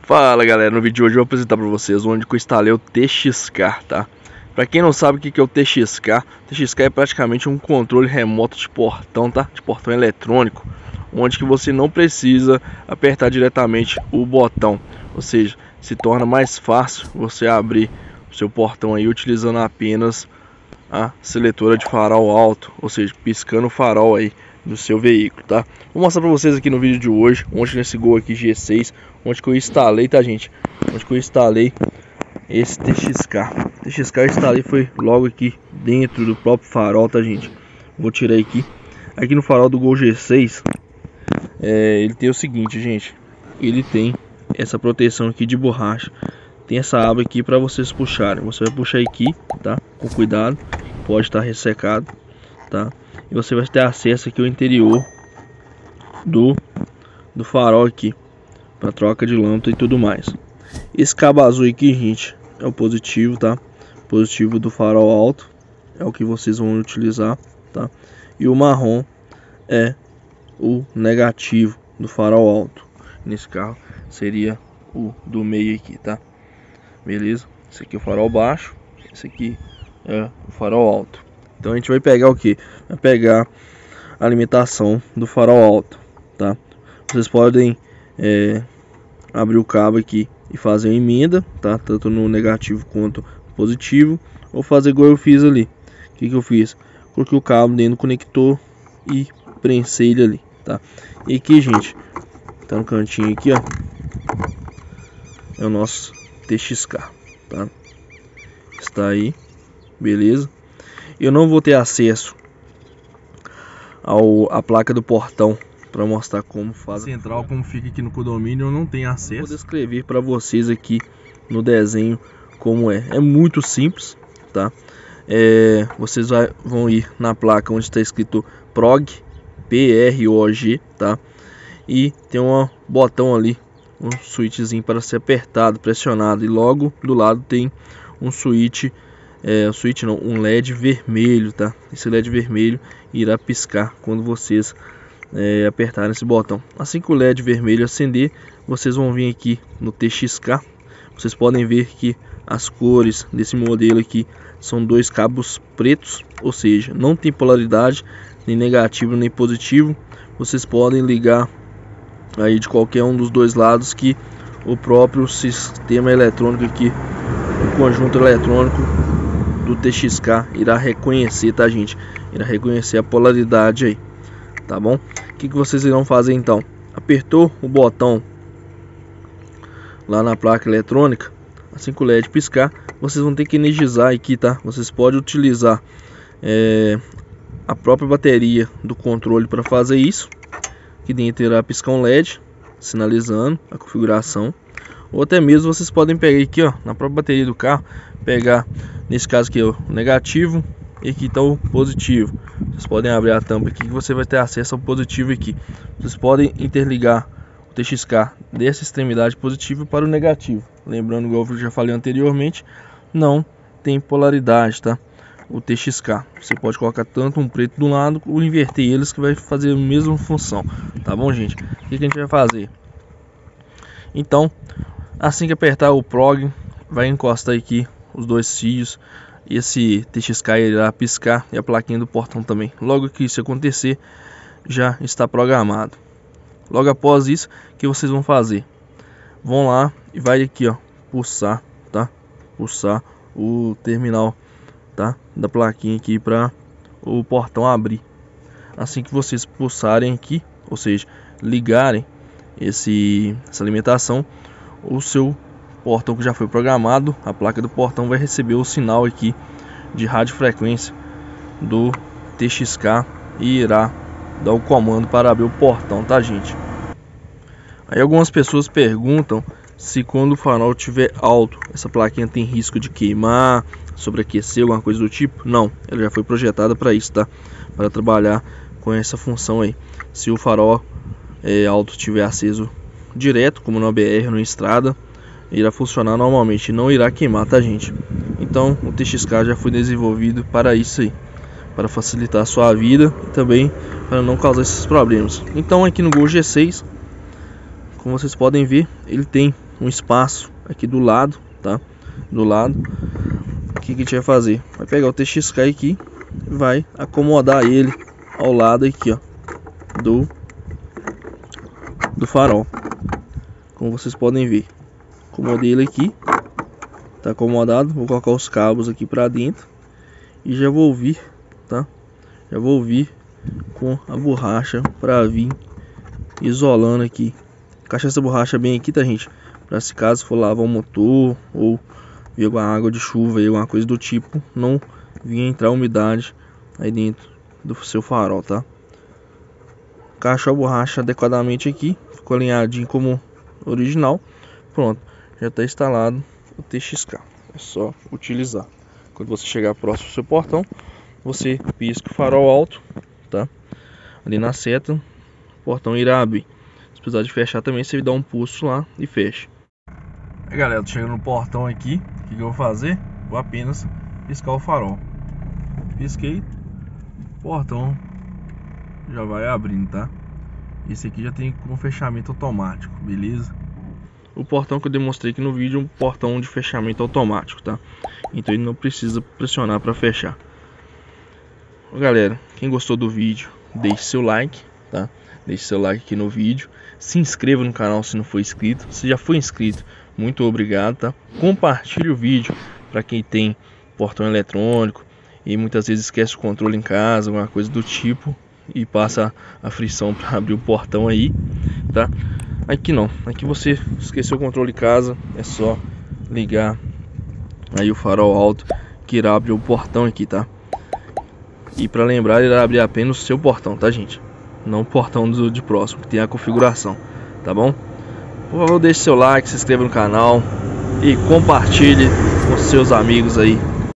Fala galera, no vídeo de hoje eu vou apresentar para vocês onde eu instalei o TXK, tá? Para quem não sabe o que é o TXK, TXK é praticamente um controle remoto de portão, tá? De portão eletrônico, onde que você não precisa apertar diretamente o botão, ou seja, se torna mais fácil você abrir o seu portão aí utilizando apenas a seletora de farol alto, ou seja, piscando o farol aí do seu veículo, tá? Vou mostrar para vocês aqui no vídeo de hoje, onde nesse Gol aqui G6, onde que eu instalei, tá gente? Onde que eu instalei esse TXK. TXK eu instalei foi logo aqui dentro do próprio farol, tá gente? Vou tirar aqui. Aqui no farol do Gol G6, ele tem o seguinte, gente. Ele tem essa proteção aqui de borracha. Tem essa aba aqui para vocês puxarem. Você vai puxar aqui, tá? Com cuidado, pode estar ressecado, tá? E você vai ter acesso aqui ao interior do farol aqui, para troca de lâmpada e tudo mais. Esse cabo azul aqui, gente, é o positivo, tá? Positivo do farol alto, é o que vocês vão utilizar, tá? E o marrom é o negativo do farol alto. Nesse carro seria o do meio aqui, tá? Beleza? Esse aqui é o farol baixo, esse aqui é o farol alto. Então a gente vai pegar o que? Vai pegar a alimentação do farol alto, tá? Vocês podem abrir o cabo aqui e fazer uma emenda, tá? Tanto no negativo quanto no positivo, ou fazer igual eu fiz ali. O que eu fiz? Coloquei o cabo dentro do conector e prensei ele ali, tá? E aqui, gente, tá no cantinho aqui, ó, é o nosso TXK, tá? Está aí, beleza? Eu não vou ter acesso à placa do portão para mostrar como faz central, como fica aqui no condomínio. Eu não tenho acesso. Vou descrever para vocês aqui no desenho como é. É muito simples, tá? Vocês vão ir na placa onde está escrito PROG, PROG, tá? E tem um botão ali, um switchzinho para ser apertado, pressionado, e logo do lado tem um switch. Um LED vermelho, tá? Esse LED vermelho irá piscar quando vocês apertarem esse botão. Assim que o LED vermelho acender, vocês vão vir aqui no TXK. Vocês podem ver que as cores desse modelo aqui são dois cabos pretos, ou seja, não tem polaridade, nem negativo nem positivo. Vocês podem ligar aí de qualquer um dos dois lados, que o próprio sistema eletrônico aqui, o conjunto eletrônico do TXK irá reconhecer, tá gente? Irá reconhecer a polaridade aí, tá bom? O que vocês irão fazer então? Apertou o botão lá na placa eletrônica, assim que o LED piscar, vocês vão ter que energizar aqui, tá? Vocês podem utilizar a própria bateria do controle para fazer isso. Aqui dentro irá piscar um LED sinalizando a configuração, ou até mesmo vocês podem pegar aqui, ó, na própria bateria do carro, pegar, nesse caso aqui, o negativo, e aqui está o positivo. Vocês podem abrir a tampa aqui que você vai ter acesso ao positivo aqui. Vocês podem interligar o TXK dessa extremidade positiva para o negativo. Lembrando, igual eu já falei anteriormente, não tem polaridade, tá? O TXK, você pode colocar tanto um preto do lado ou inverter eles, que vai fazer a mesma função, tá bom, gente? O que a gente vai fazer? Então, assim que apertar o PROG, vai encostar aqui os dois fios, esse TXK irá piscar e a plaquinha do portão também. Logo que isso acontecer, já está programado. Logo após isso, o que vocês vão fazer? Vão lá e vai aqui, ó, pulsar, tá? Pulsar o terminal, tá? Da plaquinha aqui para o portão abrir. Assim que vocês pulsarem aqui, ou seja, ligarem essa alimentação, o seu portão que já foi programado, a placa do portão vai receber o sinal aqui de radiofrequência do TXK e irá dar o comando para abrir o portão, tá gente? Aí algumas pessoas perguntam se quando o farol estiver alto, essa plaquinha tem risco de queimar, sobreaquecer, alguma coisa do tipo. Não, ela já foi projetada para isso, tá? Para trabalhar com essa função aí. Se o farol alto estiver aceso direto, como na BR ou na estrada, irá funcionar normalmente, não irá queimar, tá gente? Então o TXK já foi desenvolvido para isso aí, para facilitar a sua vida e também para não causar esses problemas. Então aqui no Gol G6, como vocês podem ver, ele tem um espaço aqui do lado, tá? Do lado. O que a gente vai fazer? Vai pegar o TXK aqui, vai acomodar ele ao lado aqui, ó, do farol. Como vocês podem ver, acomodei ele aqui, tá acomodado. Vou colocar os cabos aqui para dentro e já vou vir, tá? Já vou vir com a borracha para vir isolando aqui. Encaixar essa borracha bem aqui, tá, gente? Para se caso for lavar o motor ou vir alguma água de chuva e alguma coisa do tipo, não vir entrar umidade aí dentro do seu farol, tá? Encaixou a borracha adequadamente aqui, ficou alinhadinho como original. Pronto, já está instalado o TXK. É só utilizar. Quando você chegar próximo do seu portão, você pisca o farol alto, tá? Ali na seta, o portão irá abrir. Se precisar de fechar também, você dá um pulso lá e fecha. Aí, galera, tô chegando no portão aqui. O que eu vou fazer? Vou apenas piscar o farol. Pisquei, o portão já vai abrindo, tá? Esse aqui já tem um fechamento automático, beleza? O portão que eu demonstrei aqui no vídeo é um portão de fechamento automático, tá? Então ele não precisa pressionar para fechar. Galera, quem gostou do vídeo, deixe seu like, tá? Deixe seu like aqui no vídeo. Se inscreva no canal se não for inscrito. Se já foi inscrito, muito obrigado, tá? Compartilhe o vídeo para quem tem portão eletrônico e muitas vezes esquece o controle em casa, alguma coisa do tipo, e passa a frição para abrir o portão aí, tá? Aqui não, aqui você esqueceu o controle em casa, é só ligar aí o farol alto que irá abrir o portão aqui, tá? E para lembrar, ele irá abrir apenas o seu portão, tá, gente? Não o portão de próximo, que tem a configuração, tá bom? Por favor, deixe seu like, se inscreva no canal e compartilhe com seus amigos aí.